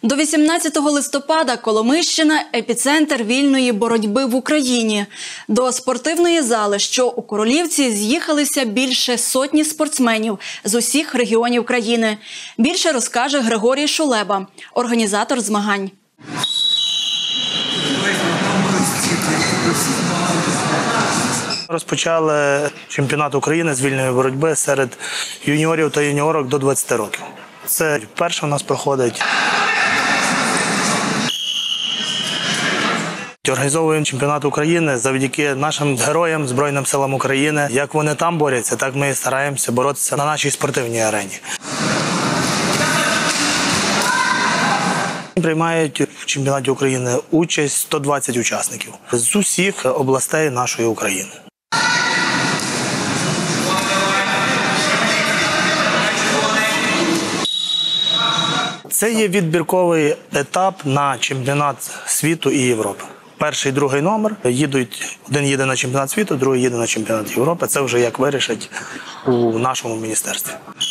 До 18 листопада Коломийщина – епіцентр вільної боротьби в Україні. До спортивної зали, що у Королівці, з'їхалися більше сотні спортсменів з усіх регіонів країни. Більше розкаже Григорій Шулеба, організатор змагань. Розпочали чемпіонат України з вільної боротьби серед юніорів та юніорок до 20 років. Це вперше у нас проходить. Організовуємо чемпіонат України завдяки нашим героям, Збройним силам України. Як вони там борються, так ми і стараємося боротися на нашій спортивній арені. Приймають в чемпіонаті України участь 120 учасників з усіх областей нашої України. Це є відбірковий етап на чемпіонат світу і Європи. Перший і другий номер їдуть, один їде на чемпіонат світу, другий їде на чемпіонат Європи. Це вже як вирішать у нашому міністерстві.